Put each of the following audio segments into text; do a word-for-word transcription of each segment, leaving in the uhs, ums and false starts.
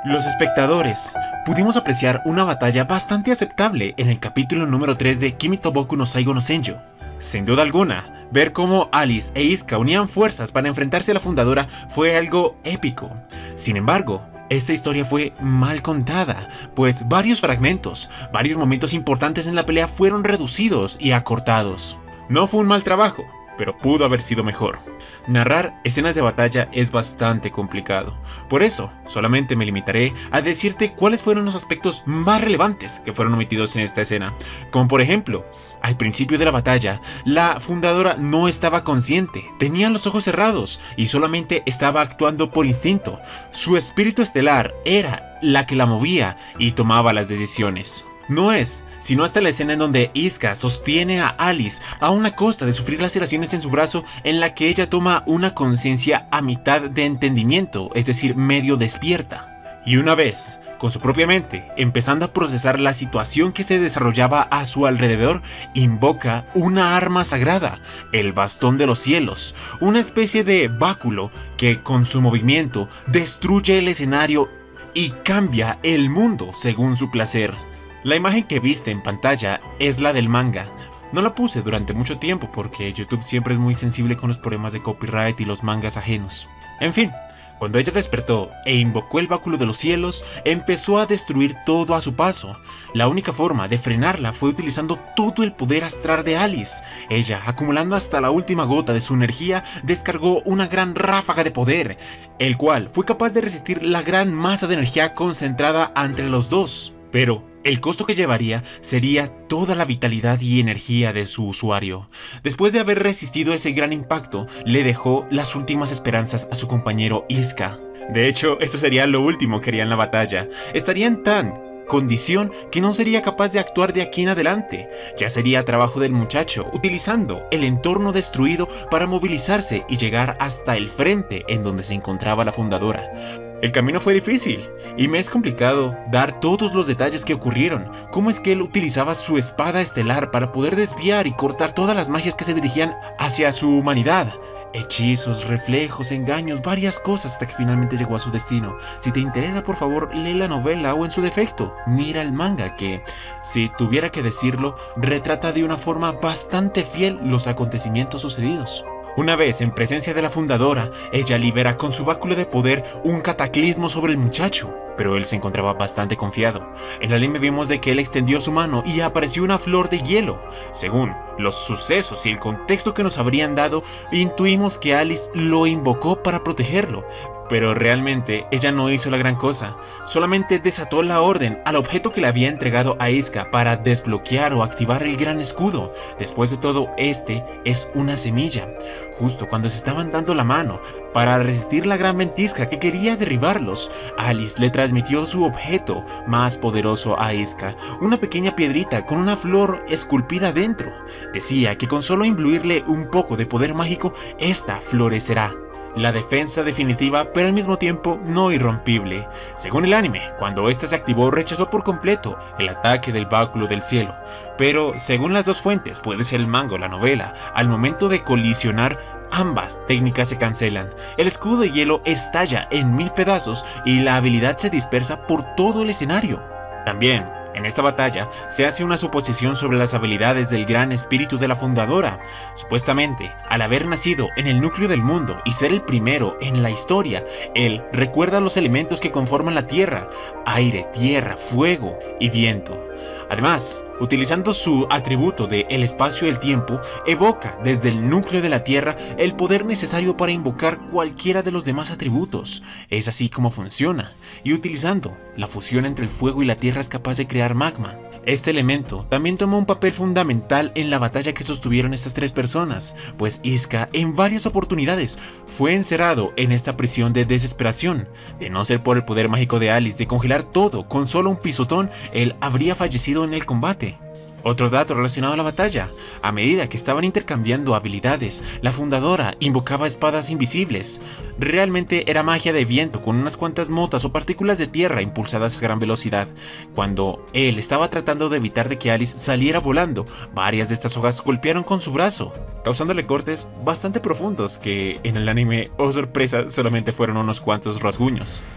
Los espectadores pudimos apreciar una batalla bastante aceptable en el capítulo número tres de Kimi to Boku no Saigo no Senjo. Sin duda alguna, ver cómo Alice e Izuka unían fuerzas para enfrentarse a la fundadora fue algo épico. Sin embargo, esta historia fue mal contada, pues varios fragmentos, varios momentos importantes en la pelea fueron reducidos y acortados. No fue un mal trabajo, pero pudo haber sido mejor. Narrar escenas de batalla es bastante complicado, por eso solamente me limitaré a decirte cuáles fueron los aspectos más relevantes que fueron omitidos en esta escena, como por ejemplo, al principio de la batalla, la fundadora no estaba consciente, tenía los ojos cerrados y solamente estaba actuando por instinto. Su espíritu estelar era la que la movía y tomaba las decisiones. No es sino hasta la escena en donde Izuka sostiene a Alice a una costa de sufrir laceraciones en su brazo, en la que ella toma una conciencia a mitad de entendimiento, es decir, medio despierta. Y una vez, con su propia mente, empezando a procesar la situación que se desarrollaba a su alrededor, invoca una arma sagrada, el Bastón de los Cielos, una especie de báculo que con su movimiento destruye el escenario y cambia el mundo según su placer. La imagen que viste en pantalla es la del manga. No la puse durante mucho tiempo porque YouTube siempre es muy sensible con los problemas de copyright y los mangas ajenos. En fin, cuando ella despertó e invocó el báculo de los cielos, empezó a destruir todo a su paso. La única forma de frenarla fue utilizando todo el poder astral de Alice. Ella, acumulando hasta la última gota de su energía, descargó una gran ráfaga de poder, el cual fue capaz de resistir la gran masa de energía concentrada entre los dos. Pero el costo que llevaría sería toda la vitalidad y energía de su usuario. Después de haber resistido ese gran impacto, le dejó las últimas esperanzas a su compañero Izuka. De hecho, esto sería lo último que haría en la batalla. Estaría en tan condición que no sería capaz de actuar de aquí en adelante. Ya sería trabajo del muchacho, utilizando el entorno destruido para movilizarse y llegar hasta el frente en donde se encontraba la fundadora. El camino fue difícil, y me es complicado dar todos los detalles que ocurrieron, cómo es que él utilizaba su espada estelar para poder desviar y cortar todas las magias que se dirigían hacia su humanidad. Hechizos, reflejos, engaños, varias cosas hasta que finalmente llegó a su destino. Si te interesa, por favor, lee la novela o en su defecto, mira el manga que, si tuviera que decirlo, retrata de una forma bastante fiel los acontecimientos sucedidos. Una vez en presencia de la fundadora, ella libera con su báculo de poder un cataclismo sobre el muchacho, pero él se encontraba bastante confiado. En el anime vimos de que él extendió su mano y apareció una flor de hielo. Según los sucesos y el contexto que nos habrían dado, intuimos que Alice lo invocó para protegerlo, pero realmente ella no hizo la gran cosa, solamente desató la orden al objeto que le había entregado a Izuka para desbloquear o activar el gran escudo. Después de todo, este es una semilla. Justo cuando se estaban dando la mano para resistir la gran ventisca que quería derribarlos, Alice le transmitió su objeto más poderoso a Izuka, una pequeña piedrita con una flor esculpida dentro. Decía que con solo imbuirle un poco de poder mágico, esta florecerá. La defensa definitiva, pero al mismo tiempo no irrompible. Según el anime, cuando ésta se activó, rechazó por completo el ataque del báculo del cielo. Pero según las dos fuentes, puede ser el manga o la novela, al momento de colisionar, ambas técnicas se cancelan. El escudo de hielo estalla en mil pedazos y la habilidad se dispersa por todo el escenario. También, en esta batalla, se hace una suposición sobre las habilidades del gran espíritu de la fundadora. Supuestamente, al haber nacido en el núcleo del mundo y ser el primero en la historia, él recuerda los elementos que conforman la tierra: aire, tierra, fuego y viento. Además, utilizando su atributo de el espacio y el tiempo, evoca desde el núcleo de la tierra el poder necesario para invocar cualquiera de los demás atributos. Es así como funciona, y utilizando la fusión entre el fuego y la tierra es capaz de crear magma. Este elemento también tomó un papel fundamental en la batalla que sostuvieron estas tres personas, pues Izuka en varias oportunidades fue encerrado en esta prisión de desesperación. De no ser por el poder mágico de Alice de congelar todo con solo un pisotón, él habría fallecido en el combate. Otro dato relacionado a la batalla: a medida que estaban intercambiando habilidades, la fundadora invocaba espadas invisibles. Realmente era magia de viento con unas cuantas motas o partículas de tierra impulsadas a gran velocidad. Cuando él estaba tratando de evitar de que Alice saliera volando, varias de estas hojas golpearon con su brazo, causándole cortes bastante profundos que en el anime, oh sorpresa, solamente fueron unos cuantos rasguños.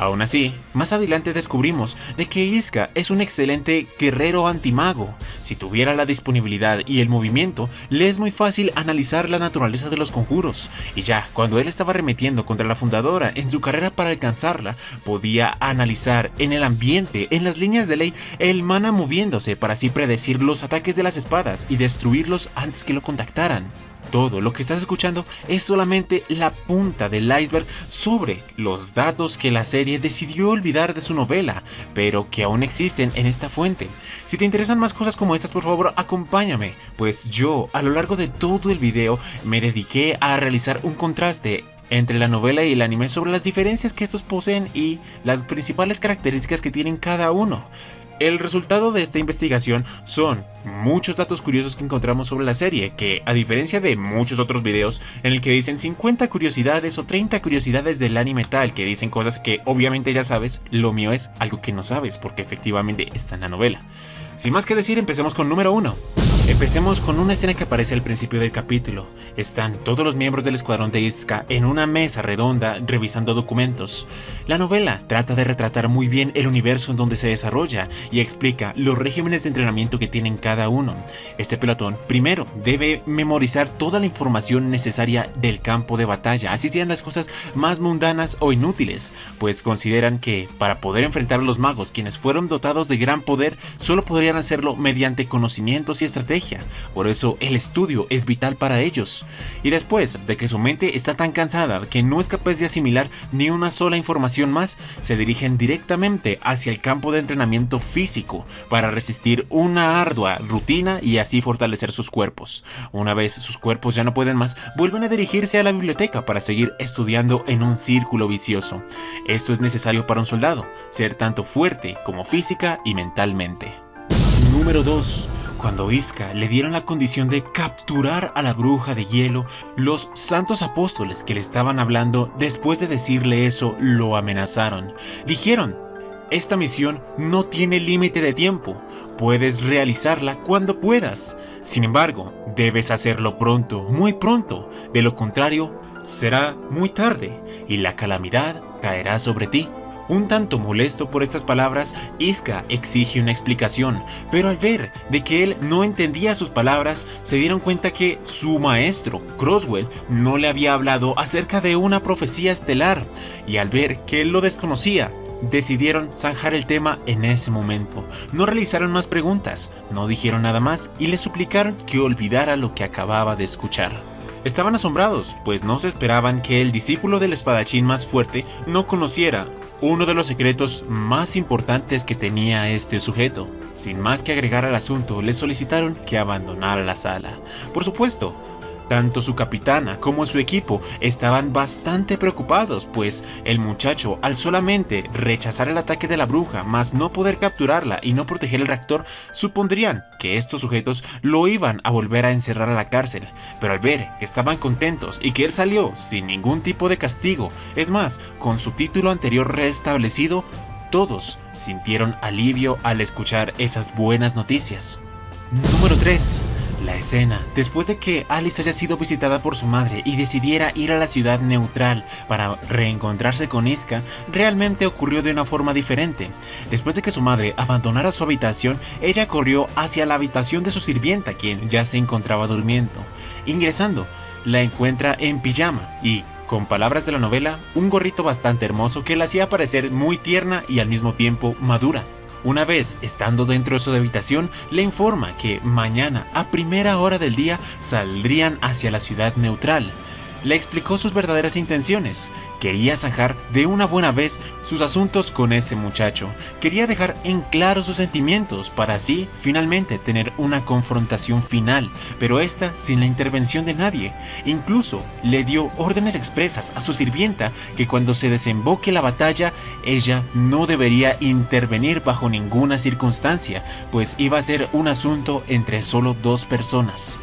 Aún así, más adelante descubrimos de que Iska es un excelente guerrero antimago. Si tuviera la disponibilidad y el movimiento, le es muy fácil analizar la naturaleza de los conjuros. Y ya, cuando él estaba arremetiendo contra la fundadora en su carrera para alcanzarla, podía analizar en el ambiente, en las líneas de ley, el mana moviéndose para así predecir los ataques de las espadas y destruirlos antes que lo contactaran. Todo lo que estás escuchando es solamente la punta del iceberg sobre los datos que la serie decidió olvidar de su novela, pero que aún existen en esta fuente. Si te interesan más cosas como estas, por favor acompáñame, pues yo a lo largo de todo el video me dediqué a realizar un contraste entre la novela y el anime sobre las diferencias que estos poseen y las principales características que tienen cada uno. El resultado de esta investigación son muchos datos curiosos que encontramos sobre la serie, que a diferencia de muchos otros videos en el que dicen cincuenta curiosidades o treinta curiosidades del anime tal, que dicen cosas que obviamente ya sabes, lo mío es algo que no sabes porque efectivamente está en la novela. Sin más que decir, empecemos con número uno. Empecemos con una escena que aparece al principio del capítulo. Están todos los miembros del escuadrón de Iska en una mesa redonda revisando documentos. La novela trata de retratar muy bien el universo en donde se desarrolla y explica los regímenes de entrenamiento que tienen cada uno. Este pelotón primero debe memorizar toda la información necesaria del campo de batalla, así sean las cosas más mundanas o inútiles, pues consideran que para poder enfrentar a los magos, quienes fueron dotados de gran poder, solo podrían hacerlo mediante conocimientos y estrategias. Por eso el estudio es vital para ellos. Y después de que su mente está tan cansada que no es capaz de asimilar ni una sola información más, se dirigen directamente hacia el campo de entrenamiento físico para resistir una ardua rutina y así fortalecer sus cuerpos. Una vez sus cuerpos ya no pueden más, vuelven a dirigirse a la biblioteca para seguir estudiando en un círculo vicioso. Esto es necesario para un soldado, ser tanto fuerte como física y mentalmente. Número dos. Cuando Iska le dieron la condición de capturar a la bruja de hielo, los santos apóstoles que le estaban hablando después de decirle eso lo amenazaron. Dijeron: esta misión no tiene límite de tiempo, puedes realizarla cuando puedas. Sin embargo, debes hacerlo pronto, muy pronto, de lo contrario será muy tarde y la calamidad caerá sobre ti. Un tanto molesto por estas palabras, Iska exige una explicación, pero al ver de que él no entendía sus palabras, se dieron cuenta que su maestro, Crosswell, no le había hablado acerca de una profecía estelar, y al ver que él lo desconocía, decidieron zanjar el tema en ese momento. No realizaron más preguntas, no dijeron nada más y le suplicaron que olvidara lo que acababa de escuchar. Estaban asombrados, pues no se esperaban que el discípulo del espadachín más fuerte no conociera uno de los secretos más importantes que tenía este sujeto. Sin más que agregar al asunto, le solicitaron que abandonara la sala. Por supuesto, tanto su capitana como su equipo estaban bastante preocupados, pues el muchacho, al solamente rechazar el ataque de la bruja, más no poder capturarla y no proteger el reactor, supondrían que estos sujetos lo iban a volver a encerrar a la cárcel. Pero al ver que estaban contentos y que él salió sin ningún tipo de castigo, es más, con su título anterior restablecido, todos sintieron alivio al escuchar esas buenas noticias. Número tres. La escena, después de que Alice haya sido visitada por su madre y decidiera ir a la ciudad neutral para reencontrarse con Iska, realmente ocurrió de una forma diferente. Después de que su madre abandonara su habitación, ella corrió hacia la habitación de su sirvienta, quien ya se encontraba durmiendo. Ingresando, la encuentra en pijama y, con palabras de la novela, un gorrito bastante hermoso que la hacía parecer muy tierna y al mismo tiempo madura. Una vez estando dentro de su habitación, le informa que mañana a primera hora del día saldrían hacia la ciudad neutral. Le explicó sus verdaderas intenciones. Quería zanjar de una buena vez sus asuntos con ese muchacho. Quería dejar en claro sus sentimientos para así finalmente tener una confrontación final, pero esta sin la intervención de nadie. Incluso le dio órdenes expresas a su sirvienta que cuando se desemboque la batalla, ella no debería intervenir bajo ninguna circunstancia, pues iba a ser un asunto entre solo dos personas.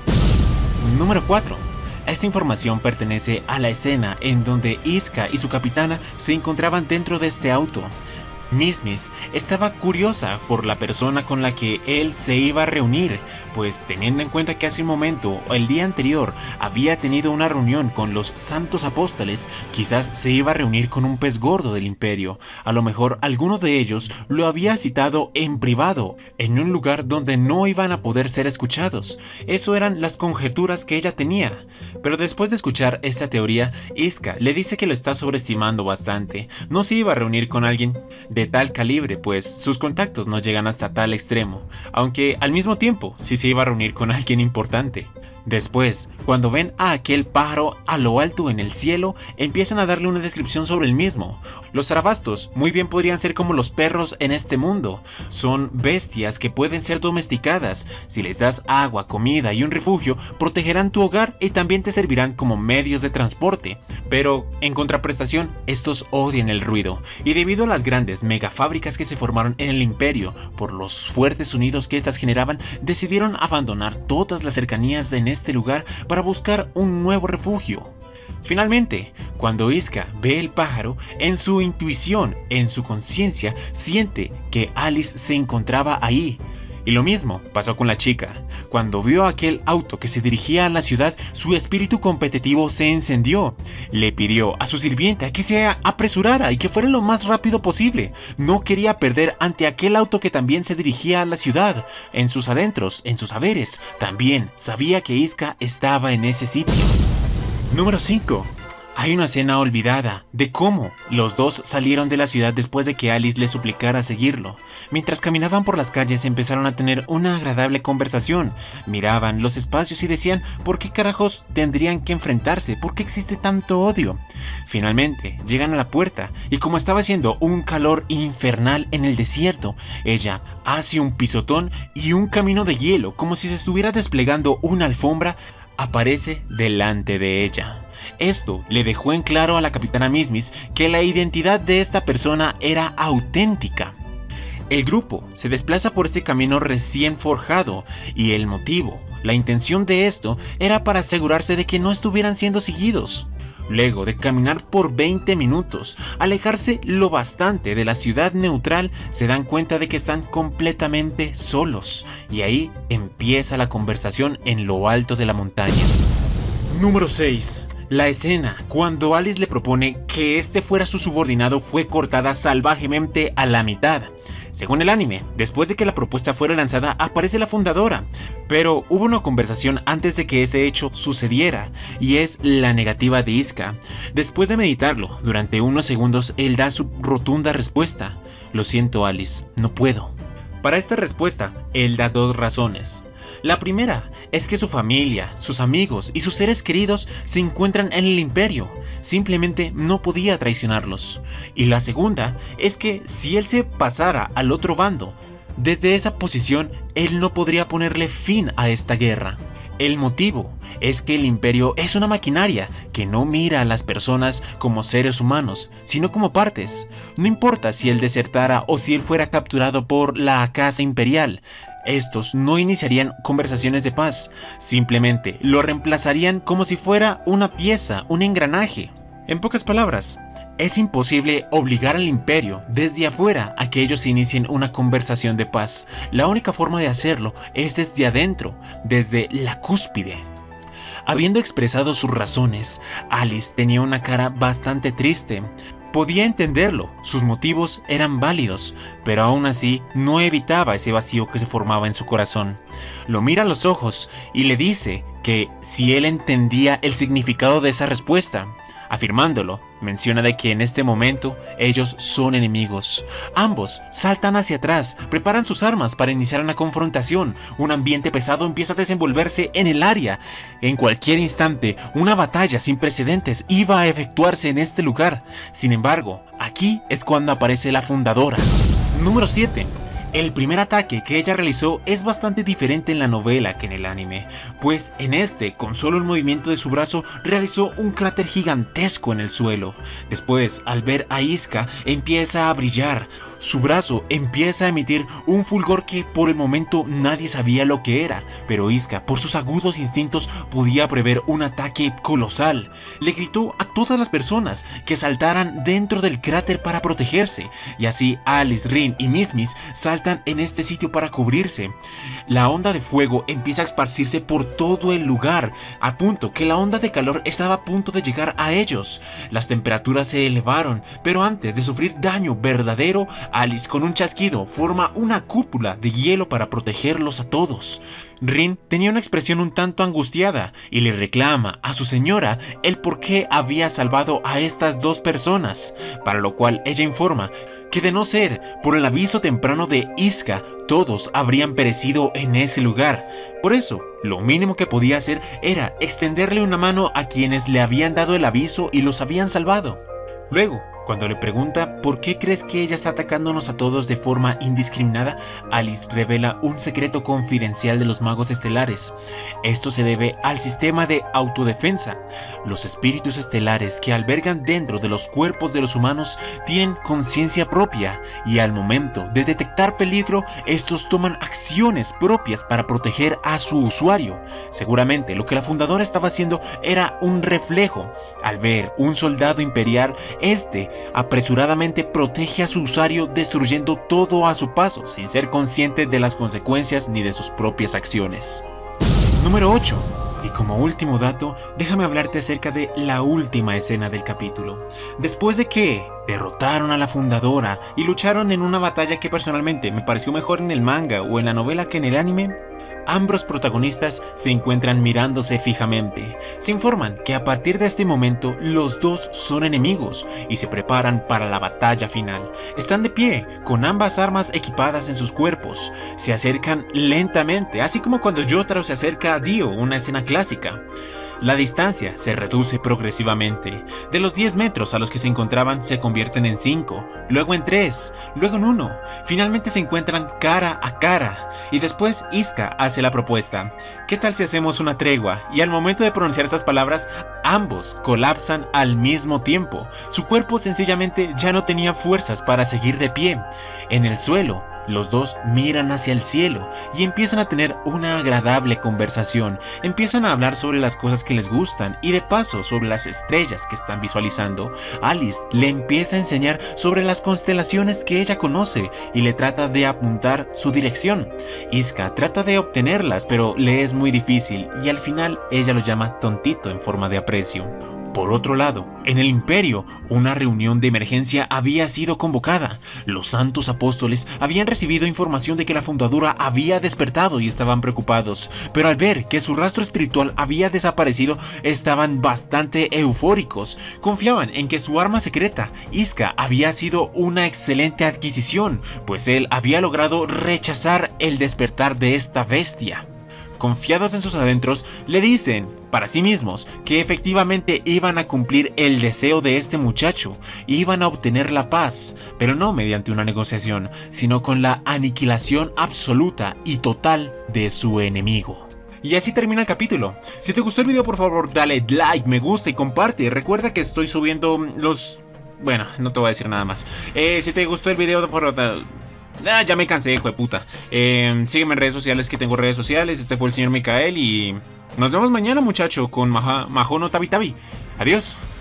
Número cuatro. Esta información pertenece a la escena en donde Iska y su capitana se encontraban dentro de este auto. Mismis estaba curiosa por la persona con la que él se iba a reunir, pues teniendo en cuenta que hace un momento, el día anterior, había tenido una reunión con los santos apóstoles, quizás se iba a reunir con un pez gordo del imperio. A lo mejor alguno de ellos lo había citado en privado, en un lugar donde no iban a poder ser escuchados. Eso eran las conjeturas que ella tenía. Pero después de escuchar esta teoría, Iska le dice que lo está sobreestimando bastante. No se iba a reunir con alguien de tal calibre, pues sus contactos no llegan hasta tal extremo, aunque al mismo tiempo sí se iba a reunir con alguien importante. Después, cuando ven a aquel pájaro a lo alto en el cielo, empiezan a darle una descripción sobre el mismo. Los zarabastos muy bien podrían ser como los perros en este mundo. Son bestias que pueden ser domesticadas. Si les das agua, comida y un refugio, protegerán tu hogar y también te servirán como medios de transporte. Pero, en contraprestación, estos odian el ruido, y debido a las grandes megafábricas que se formaron en el imperio, por los fuertes sonidos que estas generaban, decidieron abandonar todas las cercanías en este lugar para buscar un nuevo refugio. Finalmente, cuando Iska ve el pájaro, en su intuición, en su conciencia, siente que Alice se encontraba ahí. Y lo mismo pasó con la chica. Cuando vio aquel auto que se dirigía a la ciudad, su espíritu competitivo se encendió. Le pidió a su sirvienta que se apresurara y que fuera lo más rápido posible. No quería perder ante aquel auto que también se dirigía a la ciudad. En sus adentros, en sus saberes, también sabía que Iska estaba en ese sitio. Número cinco. Hay una escena olvidada de cómo los dos salieron de la ciudad después de que Alice le suplicara seguirlo. Mientras caminaban por las calles empezaron a tener una agradable conversación. Miraban los espacios y decían ¿por qué carajos tendrían que enfrentarse? ¿Por qué existe tanto odio? Finalmente llegan a la puerta y como estaba haciendo un calor infernal en el desierto, ella hace un pisotón y un camino de hielo como si se estuviera desplegando una alfombra aparece delante de ella. Esto le dejó en claro a la capitana Mismis que la identidad de esta persona era auténtica. El grupo se desplaza por este camino recién forjado y el motivo, la intención de esto era para asegurarse de que no estuvieran siendo seguidos. Luego de caminar por veinte minutos, alejarse lo bastante de la ciudad neutral, se dan cuenta de que están completamente solos. Y ahí empieza la conversación en lo alto de la montaña. Número seis. La escena, cuando Alice le propone que este fuera su subordinado, fue cortada salvajemente a la mitad. Según el anime, después de que la propuesta fuera lanzada, aparece la fundadora. Pero hubo una conversación antes de que ese hecho sucediera, y es la negativa de Iska. Después de meditarlo, durante unos segundos, él da su rotunda respuesta. Lo siento, Alice, no puedo. Para esta respuesta, él da dos razones. La primera es que su familia, sus amigos y sus seres queridos se encuentran en el imperio, simplemente no podía traicionarlos. Y la segunda es que si él se pasara al otro bando, desde esa posición él no podría ponerle fin a esta guerra. El motivo es que el imperio es una maquinaria que no mira a las personas como seres humanos, sino como partes. No importa si él desertara o si él fuera capturado por la casa imperial, estos no iniciarían conversaciones de paz, simplemente lo reemplazarían como si fuera una pieza, un engranaje. En pocas palabras, es imposible obligar al imperio desde afuera a que ellos inicien una conversación de paz. La única forma de hacerlo es desde adentro, desde la cúspide. Habiendo expresado sus razones, Alice tenía una cara bastante triste. Podía entenderlo, sus motivos eran válidos, pero aún así no evitaba ese vacío que se formaba en su corazón. Lo mira a los ojos y le dice que si él entendía el significado de esa respuesta. Afirmándolo, menciona de que en este momento ellos son enemigos. Ambos saltan hacia atrás, preparan sus armas para iniciar una confrontación. Un ambiente pesado empieza a desenvolverse en el área. En cualquier instante, una batalla sin precedentes iba a efectuarse en este lugar. Sin embargo, aquí es cuando aparece la fundadora. Número siete. El primer ataque que ella realizó es bastante diferente en la novela que en el anime, pues en este, con solo un movimiento de su brazo, realizó un cráter gigantesco en el suelo. Después, al ver a Iska, empieza a brillar. Su brazo empieza a emitir un fulgor que por el momento nadie sabía lo que era, pero Iska, por sus agudos instintos, podía prever un ataque colosal. Le gritó a todas las personas que saltaran dentro del cráter para protegerse, y así Alice, Rin y Miss Miss saltan en este sitio para cubrirse. La onda de fuego empieza a esparcirse por todo el lugar, a punto que la onda de calor estaba a punto de llegar a ellos. Las temperaturas se elevaron, pero antes de sufrir daño verdadero, Alice con un chasquido forma una cúpula de hielo para protegerlos a todos. Rin tenía una expresión un tanto angustiada y le reclama a su señora el por qué había salvado a estas dos personas, para lo cual ella informa que de no ser por el aviso temprano de Iska, todos habrían perecido en ese lugar. Por eso, lo mínimo que podía hacer era extenderle una mano a quienes le habían dado el aviso y los habían salvado. Luego, cuando le pregunta ¿por qué crees que ella está atacándonos a todos de forma indiscriminada?, Alice revela un secreto confidencial de los magos estelares. Esto se debe al sistema de autodefensa. Los espíritus estelares que albergan dentro de los cuerpos de los humanos tienen conciencia propia y al momento de detectar peligro, estos toman acciones propias para proteger a su usuario. Seguramente lo que la fundadora estaba haciendo era un reflejo. Al ver un soldado imperial, este apresuradamente protege a su usuario destruyendo todo a su paso sin ser consciente de las consecuencias ni de sus propias acciones. Número ocho. Y como último dato, déjame hablarte acerca de la última escena del capítulo. Después de que derrotaron a la fundadora y lucharon en una batalla que personalmente me pareció mejor en el manga o en la novela que en el anime, ambos protagonistas se encuentran mirándose fijamente. Se informan que a partir de este momento los dos son enemigos y se preparan para la batalla final. Están de pie, con ambas armas equipadas en sus cuerpos. Se acercan lentamente, así como cuando Jotaro se acerca a Dio, una escena clásica. La distancia se reduce progresivamente. De los diez metros a los que se encontraban se convierten en cinco, luego en tres, luego en uno. Finalmente se encuentran cara a cara. Y después Iska hace la propuesta. ¿Qué tal si hacemos una tregua? Y al momento de pronunciar estas palabras, ambos colapsan al mismo tiempo. Su cuerpo sencillamente ya no tenía fuerzas para seguir de pie. En el suelo, los dos miran hacia el cielo y empiezan a tener una agradable conversación. Empiezan a hablar sobre las cosas que les gustan y de paso sobre las estrellas que están visualizando. Alice le empieza a enseñar sobre las constelaciones que ella conoce y le trata de apuntar su dirección. Iska trata de obtenerlas, pero le es muy difícil y al final ella lo llama tontito en forma de aprecio. Por otro lado, en el Imperio, una reunión de emergencia había sido convocada. Los santos apóstoles habían recibido información de que la fundadora había despertado y estaban preocupados, pero al ver que su rastro espiritual había desaparecido, estaban bastante eufóricos. Confiaban en que su arma secreta, Iska, había sido una excelente adquisición, pues él había logrado rechazar el despertar de esta bestia. Confiados en sus adentros, le dicen para sí mismos que efectivamente iban a cumplir el deseo de este muchacho, iban a obtener la paz, pero no mediante una negociación, sino con la aniquilación absoluta y total de su enemigo. Y así termina el capítulo. Si te gustó el video, por favor dale like, me gusta y comparte. Recuerda que estoy subiendo los... Bueno, no te voy a decir nada más. Eh, si te gustó el video, por favor... Ah, ya me cansé, hijo de puta. Eh, sígueme en redes sociales, que tengo redes sociales. Este fue el señor Micael y nos vemos mañana, muchacho, con Maha, Mahono Tabi Tabi. Adiós.